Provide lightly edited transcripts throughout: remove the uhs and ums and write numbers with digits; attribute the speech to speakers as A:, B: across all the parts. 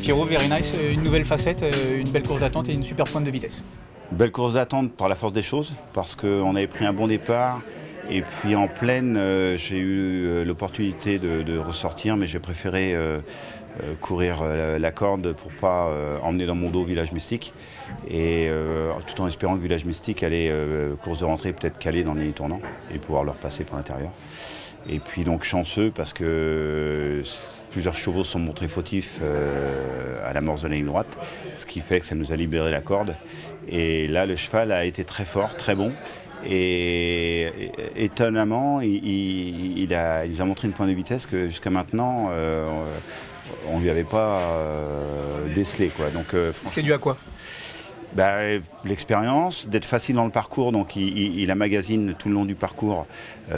A: Pierrot, very nice, une nouvelle facette, une belle course d'attente et une super pointe de vitesse.
B: Belle course d'attente par la force des choses, parce qu'on avait pris un bon départ. Et puis en pleine, j'ai eu l'opportunité de ressortir, mais j'ai préféré courir la corde pour ne pas emmener dans mon dos Village Mystique. Et tout en espérant que Village Mystique allait, course de rentrée, peut-être caler dans les tournants et pouvoir leur passer par l'intérieur. Et puis donc chanceux parce que plusieurs chevaux se sont montrés fautifs à l'amorce de la ligne droite, ce qui fait que ça nous a libéré la corde. Et là, le cheval a été très fort, très bon. Et étonnamment, il nous a montré une pointe de vitesse que jusqu'à maintenant, on ne lui avait pas décelé, quoi. Donc,
A: c'est dû à quoi?
B: L'expérience, d'être facile dans le parcours, donc il emmagasine tout le long du parcours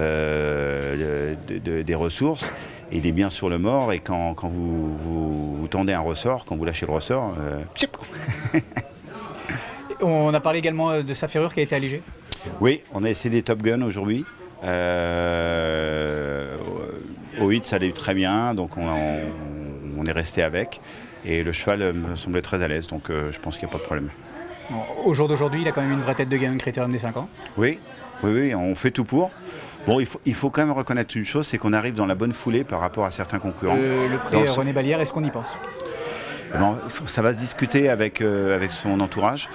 B: des ressources, et il est bien sur le mort, et quand vous tendez un ressort, quand vous lâchez le ressort,
A: On a parlé également de sa ferrure qui a été allégée.
B: Oui, on a essayé des Top Gun aujourd'hui. Au hit, ça allait très bien, donc on est resté avec, et le cheval me semblait très à l'aise, donc je pense qu'il n'y a pas de problème.
A: Bon, au jour d'aujourd'hui, il a quand même une vraie tête de gamin Critérium des 5 ans.
B: Oui, on fait tout pour. Bon, il faut quand même reconnaître une chose, c'est qu'on arrive dans la bonne foulée par rapport à certains concurrents.
A: Le prix René Ballière, est-ce qu'on y pense?
B: Non, ça va se discuter avec son entourage.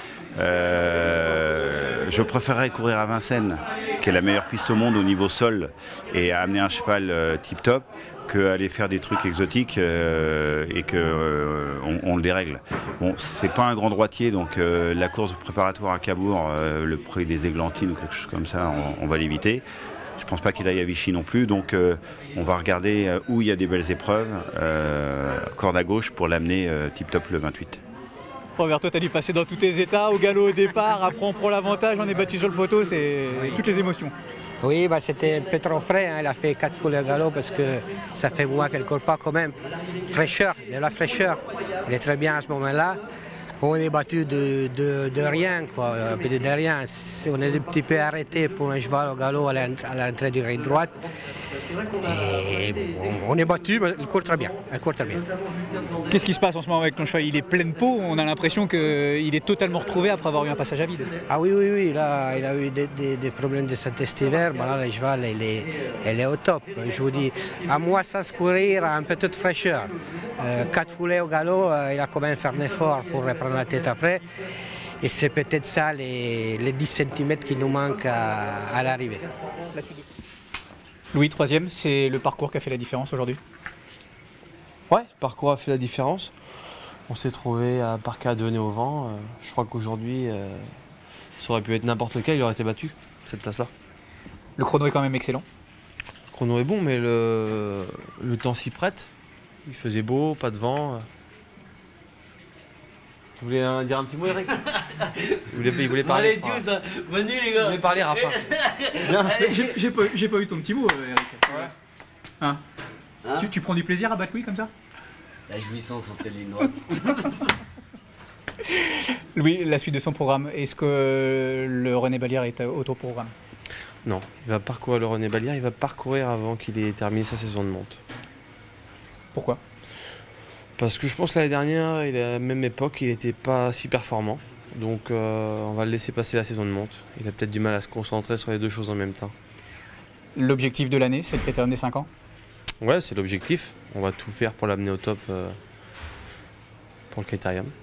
B: Je préférerais courir à Vincennes, qui est la meilleure piste au monde au niveau sol, et amener un cheval tip-top, qu'aller faire des trucs exotiques et qu'on le dérègle. Bon, c'est pas un grand droitier, donc la course préparatoire à Cabourg, le prix des Églantines ou quelque chose comme ça, on va l'éviter. Je ne pense pas qu'il aille à Vichy non plus, donc on va regarder où il y a des belles épreuves, corde à gauche, pour l'amener tip-top le 28.
A: Robert, toi, tu as dû passer dans tous tes états, au galop au départ, après on prend l'avantage, on est battu sur le poteau, c'est toutes les émotions.
C: Oui, c'était un peu trop frais, hein. Il a fait 4 foulées au galop parce que ça fait moins quelque part quand même. Fraîcheur, de la fraîcheur, il est très bien à ce moment-là. On est battu de rien, quoi, de rien. On est un petit peu arrêté pour un cheval au galop à l'entrée du rail droite. Et on est battu, mais il court très bien.
A: Qu'est-ce qui se passe en ce moment avec ton cheval? Il est plein de peau, on a l'impression qu'il est totalement retrouvé après avoir eu un passage à vide.
C: Ah oui, il a eu des problèmes de santé cet hiver. Bon, là, le cheval, il est au top. Je vous dis, à moi, sans courir, un peu de fraîcheur. 4 foulées au galop, il a quand même fait un effort pour reprendre la tête après. Et c'est peut-être ça, les 10 cm qui nous manquent à l'arrivée.
A: Louis, troisième, c'est le parcours qui a fait la différence aujourd'hui?
D: Ouais, le parcours a fait la différence. On s'est trouvé à parquet à donner au vent. Je crois qu'aujourd'hui, ça aurait pu être n'importe lequel, il aurait été battu, cette place-là.
A: Le chrono est quand même excellent.
D: Le chrono est bon, mais le temps s'y prête. Il faisait beau, pas de vent. Vous voulez dire un petit mot, Eric? Il voulait parler.
E: Allez, tous, bonne nuit, les gars.
D: Vous voulez parler, Rafa?
A: J'ai pas eu ton petit mot, Eric.
D: Ouais.
A: Hein? Tu prends du plaisir à battre Louis comme ça?
E: La jouissance entre les lignes droites.
A: Louis, la suite de son programme, est-ce que le René Ballière est au programme?
D: Non, il va parcourir le René Ballière, il va parcourir avant qu'il ait terminé sa saison de monte.
A: Pourquoi?
D: Parce que je pense que l'année dernière, à la même époque, il n'était pas si performant. Donc on va le laisser passer la saison de monte. Il a peut-être du mal à se concentrer sur les deux choses en même temps.
A: L'objectif de l'année, c'est le Critérium des 5 ans?
D: Ouais, c'est l'objectif. On va tout faire pour l'amener au top pour le Critérium.